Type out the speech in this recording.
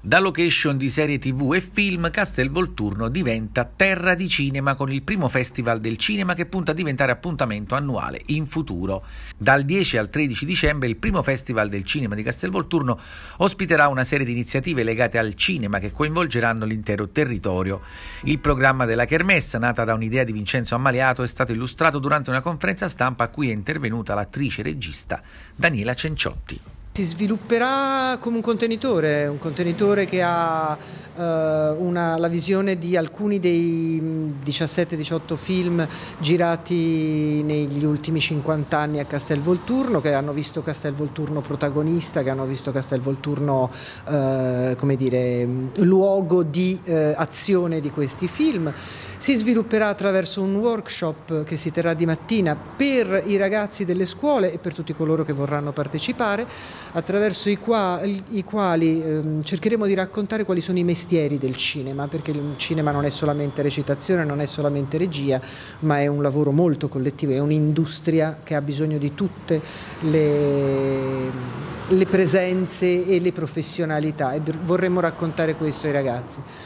Da location di serie TV e film, Castelvolturno diventa terra di cinema con il primo Festival del Cinema che punta a diventare appuntamento annuale in futuro. Dal 10 al 13 dicembre il primo Festival del Cinema di Castelvolturno ospiterà una serie di iniziative legate al cinema che coinvolgeranno l'intero territorio. Il programma della Kermesse, nata da un'idea di Vincenzo Ammaliato, è stato illustrato durante una conferenza stampa a cui è intervenuta l'attrice e regista Daniela Cenciotti. Si svilupperà come un contenitore che ha la visione di alcuni dei 17-18 film girati negli ultimi 50 anni a Castelvolturno, che hanno visto Castelvolturno protagonista, che hanno visto Castelvolturno come dire, luogo di azione di questi film. Si svilupperà attraverso un workshop che si terrà di mattina per i ragazzi delle scuole e per tutti coloro che vorranno partecipare, attraverso i quali cercheremo di raccontare quali sono i mestieri del cinema, perché il cinema non è solamente recitazione, non è solamente regia, ma è un lavoro molto collettivo, è un'industria che ha bisogno di tutte le presenze e le professionalità, e vorremmo raccontare questo ai ragazzi.